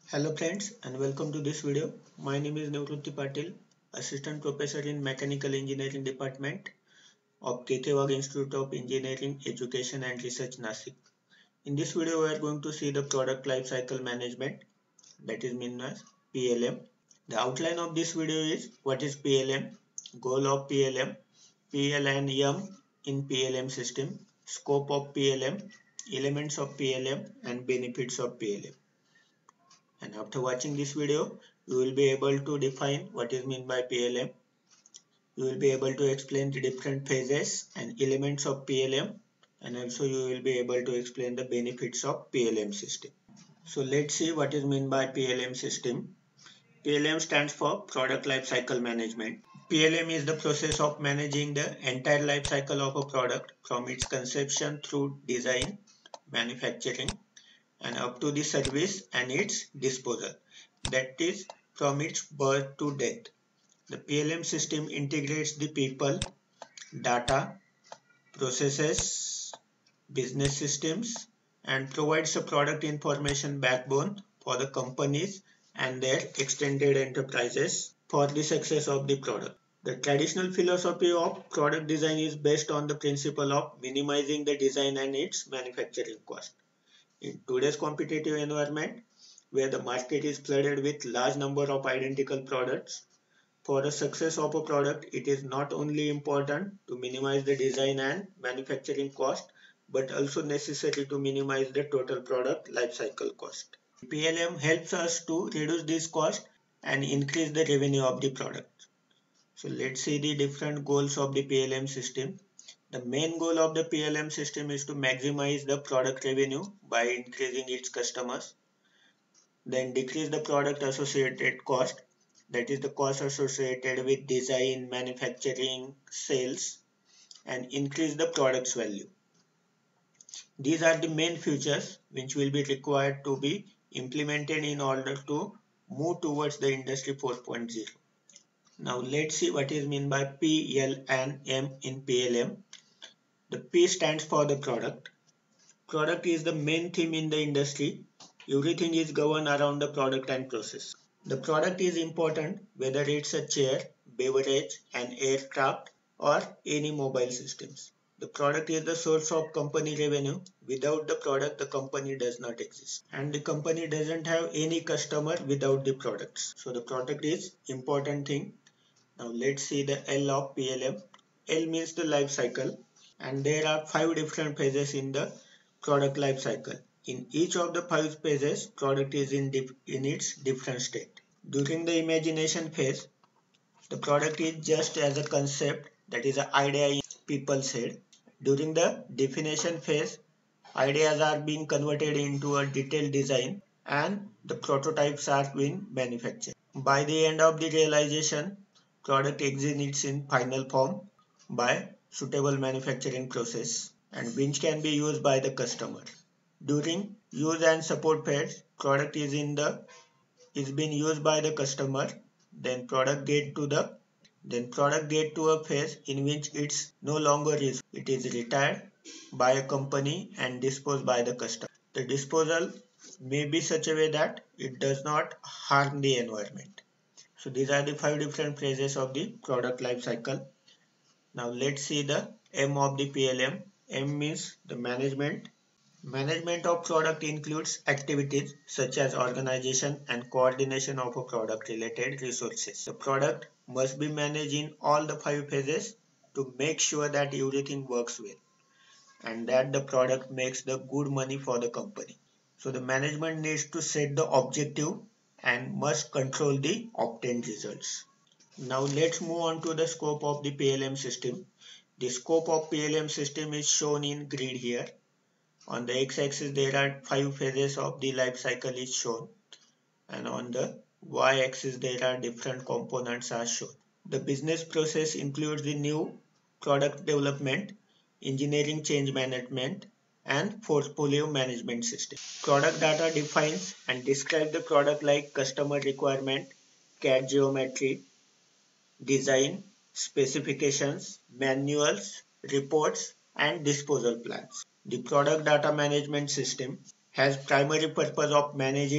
Hello friends and welcome to this video. My name is Nivrutti Patil, Assistant Professor in Mechanical Engineering Department of KK Wagh Institute of Engineering, Education and Research, Nasik. In this video, we are going to see the Product Lifecycle Management, that is known as PLM. The outline of this video is what is PLM, goal of PLM, PL and M in PLM system, scope of PLM, elements of PLM and benefits of PLM. And after watching this video, you will be able to define what is meant by PLM. You will be able to explain the different phases and elements of PLM, and also you will be able to explain the benefits of PLM system. So let's see what is meant by PLM system. PLM stands for Product Lifecycle Management. PLM is the process of managing the entire life cycle of a product from its conception through design, manufacturing, and up to the service and its disposal, that is from its birth to death. The PLM system integrates the people, data, processes, business systems and provides a product information backbone for the companies and their extended enterprises for the success of the product. The traditional philosophy of product design is based on the principle of minimizing the design and its manufacturing cost. In today's competitive environment, where the market is flooded with large number of identical products, for the success of a product, it is not only important to minimize the design and manufacturing cost, but also necessary to minimize the total product life cycle cost. PLM helps us to reduce this cost and increase the revenue of the product. So let's see the different goals of the PLM system. The main goal of the PLM system is to maximize the product revenue by increasing its customers, then decrease the product associated cost, that is the cost associated with design, manufacturing, sales, and increase the product's value. These are the main features which will be required to be implemented in order to move towards the Industry 4.0. Now let's see what is meant by P, L and M in PLM. The P stands for the product. Product is the main theme in the industry. Everything is governed around the product and process. The product is important whether it's a chair, beverage, an aircraft or any mobile systems. The product is the source of company revenue. Without the product, the company does not exist. And the company doesn't have any customer without the products. So the product is important thing. Now let's see the L of PLM. L means the life cycle. And there are 5 different phases in the product life cycle. In each of the 5 phases, product is in its different state. During the imagination phase, the product is just as a concept, that is an idea in people's head. During the definition phase, ideas are being converted into a detailed design and the prototypes are being manufactured. By the end of the realization, product exits in final form by suitable manufacturing process and which can be used by the customer. During use and support phase, product is being used by the customer. Then product get to a phase in which it's no longer used. It is retired by a company and disposed by the customer. The disposal may be such a way that it does not harm the environment. So these are the 5 different phases of the product life cycle. Now let's see the M of the PLM. M means the management. Management of product includes activities such as organization and coordination of a product related resources. The product must be managed in all the 5 phases to make sure that everything works well and that the product makes the good money for the company. So the management needs to set the objective and must control the obtained results. Now let's move on to the scope of the PLM system. The scope of PLM system is shown in grid here. On the x-axis there are 5 phases of the life cycle is shown, and on the y-axis there are different components are shown. The business process includes the new product development, engineering change management and portfolio management system. Product data defines and describes the product like customer requirement, CAD geometry, design, specifications, manuals, reports and disposal plans. The product data management system has primary purpose of managing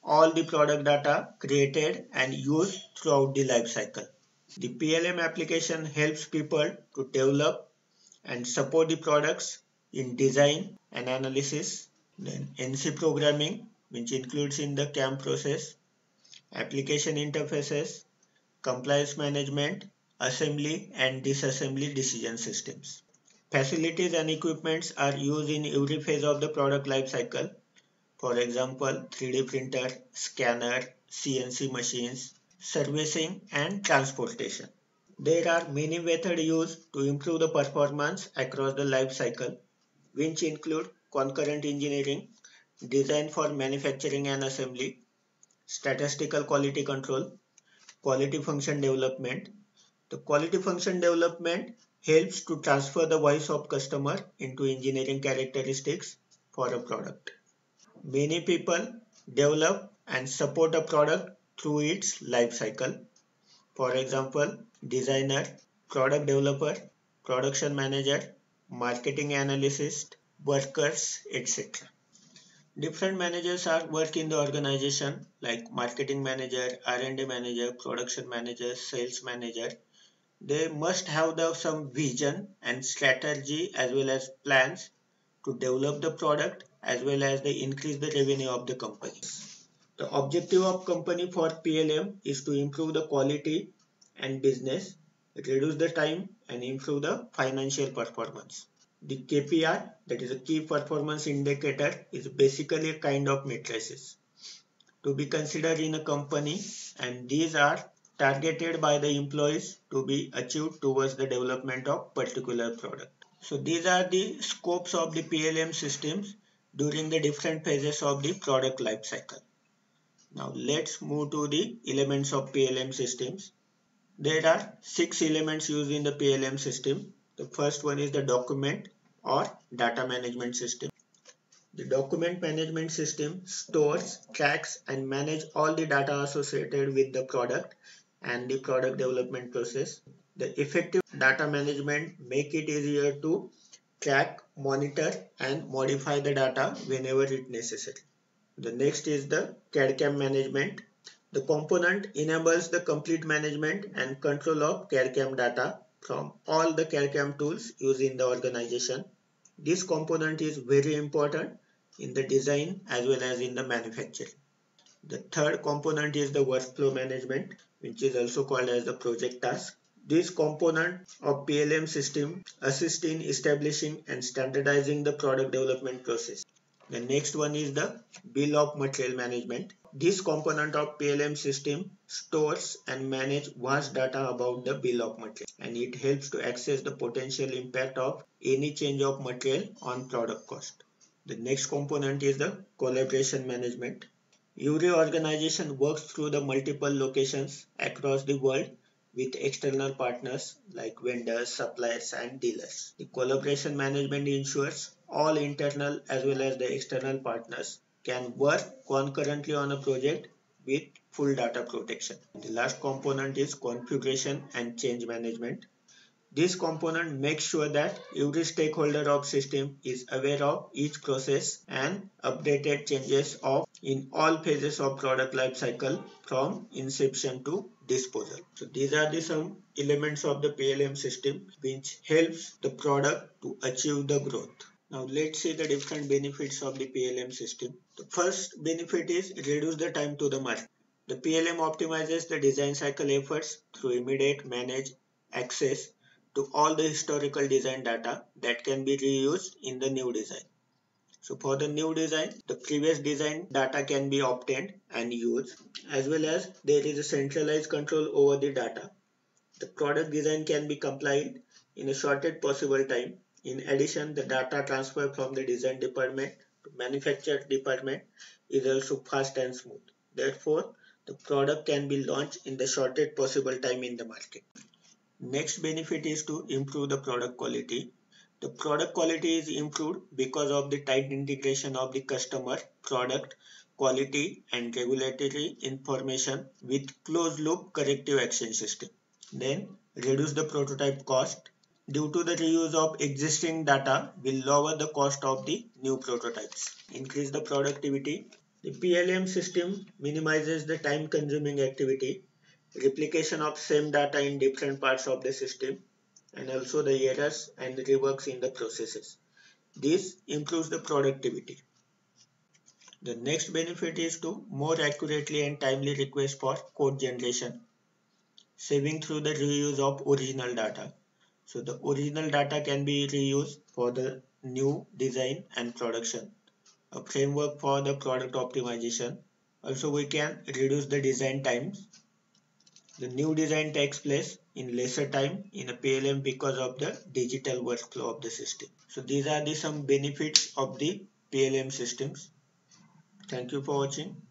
all the product data created and used throughout the life cycle. The PLM application helps people to develop and support the products in design and analysis. Then NC programming, which includes in the CAM process, application interfaces, compliance management, assembly and disassembly decision systems. Facilities and equipments are used in every phase of the product life cycle. For example, 3D printer, scanner, CNC machines, servicing and transportation. There are many methods used to improve the performance across the life cycle, which include concurrent engineering, design for manufacturing and assembly, statistical quality control, quality function development. The quality function development helps to transfer the voice of customer into engineering characteristics for a product. Many people develop and support a product through its life cycle. For example, designer, product developer, production manager, marketing analyst, workers, etc. Different managers are work in the organization like marketing manager, R&D manager, production manager, sales manager. They must have some vision and strategy as well as plans to develop the product as well as they increase the revenue of the company. The objective of company for PLM is to improve the quality and business, reduce the time and improve the financial performance. The KPI, that is a key performance indicator, is basically a kind of matrices to be considered in a company, and these are targeted by the employees to be achieved towards the development of particular product. So these are the scopes of the PLM systems during the different phases of the product life cycle. Now let's move to the elements of PLM systems. There are 6 elements used in the PLM system. The first one is the document or data management system. The document management system stores, tracks and manages all the data associated with the product and the product development process. The effective data management make it easier to track, monitor and modify the data whenever it necessary. The next is the CAD/CAM management. The component enables the complete management and control of CAD/CAM data from all the CAD/CAM tools used in the organization. This component is very important in the design as well as in the manufacturing. The third component is the workflow management, which is also called as the project task. This component of PLM system assists in establishing and standardizing the product development process. The next one is the bill of material management. This component of PLM system stores and manages vast data about the bill of material, and it helps to assess the potential impact of any change of material on product cost. The next component is the collaboration management. Every organization works through the multiple locations across the world with external partners like vendors, suppliers and dealers. The collaboration management ensures all internal as well as the external partners can work concurrently on a project with full data protection. The last component is configuration and change management. This component makes sure that every stakeholder of system is aware of each process and updated changes of in all phases of product life cycle from inception to disposal. So these are the some elements of the PLM system which helps the product to achieve the growth. Now let's see the different benefits of the PLM system. The first benefit is reduce the time to the market. The PLM optimizes the design cycle efforts through immediate manage access to all the historical design data that can be reused in the new design. So for the new design, the previous design data can be obtained and used, as well as there is a centralized control over the data. The product design can be complied in a shortest possible time. In addition, the data transfer from the design department to manufacture department is also fast and smooth. Therefore, the product can be launched in the shortest possible time in the market. Next benefit is to improve the product quality. The product quality is improved because of the tight integration of the customer, product, quality and regulatory information with closed loop corrective action system. Then reduce the prototype cost. Due to the reuse of existing data will lower the cost of the new prototypes. Increase the productivity. The PLM system minimizes the time consuming activity, replication of same data in different parts of the system, and also the errors and reworks in the processes. This improves the productivity. The next benefit is to more accurately and timely request for code generation, saving through the reuse of original data. So the original data can be reused for the new design and production. A framework for the product optimization. Also, we can reduce the design times. The new design takes place in lesser time in a PLM because of the digital workflow of the system. So these are the some benefits of the PLM systems. Thank you for watching.